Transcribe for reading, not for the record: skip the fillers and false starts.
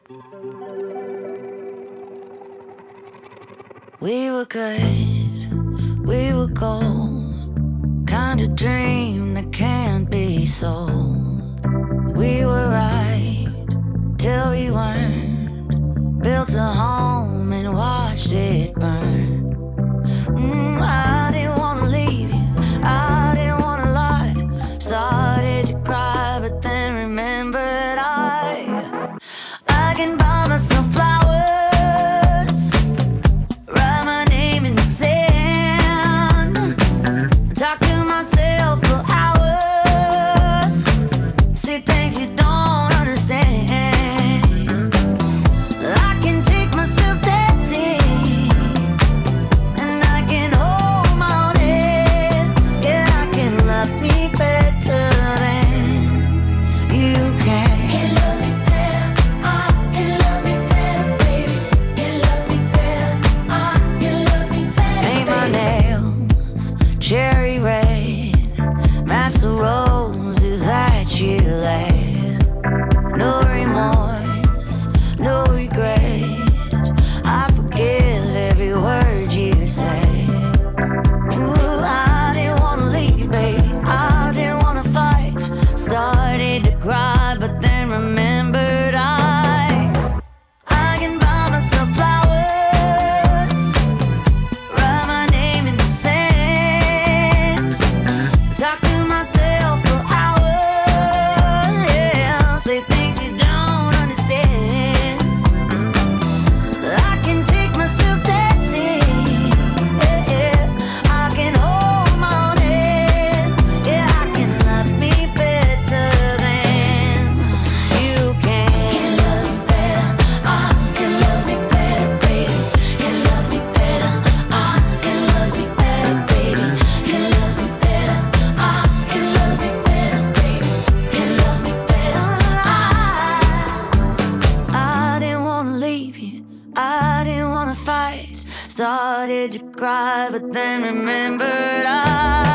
We were good, we were gold, kind of dream that can't be sold. We were right till we weren't, built a home and watched it burn. I didn't wanna leave you, I didn't wanna lie. Started to cry, but then remembered I can buy myself flowers, write my name in the sand, talk to myself for hours, see things you don't understand. I can take myself dancing, and I can hold my own head. Yeah, I can love me better than you can. Can love me better, I can love me better, baby. Can love me better, I can love me better. Paint my nails cherry red, match the roses that you laid. No remorse, no regret, I forgive every word you say. Ooh, I didn't wanna leave, babe, I didn't wanna fight. Started to cry, but then remembered I can buy myself flowers, write my name in the sand, talk to myself for hours, yeah, say things you don't understand. I can take myself dancing, yeah, I can hold my own head, yeah, I can love me better than you can. Can love me better, I can love me better, baby. Can love me better, I can love me better, baby. Can love me better, I can love me better, baby. Can love me better, I didn't wanna leave you, I didn't wanna fight. Started to cry, but then remembered